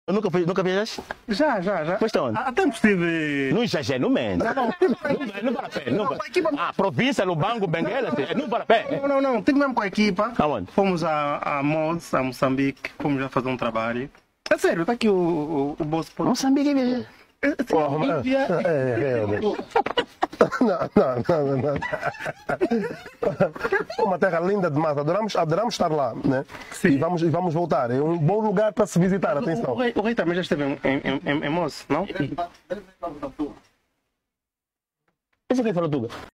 Nunca viajaste? Já. Foste onde? Há tempos estive... Não exagero, não mente. Não vale a pena. Província, Lubango, Benguela, não vale a pena. Não. Estive mesmo com a equipa. Aonde? Fomos a Moz, a Moçambique. Fomos já fazer um trabalho. É sério, está aqui o bolso. Moçambique, Não. Uma terra linda demais, adoramos estar lá, né? Sim. E vamos voltar. É um bom lugar para se visitar, atenção. O rei também já esteve em Moz, não? Esse aqui falou tudo.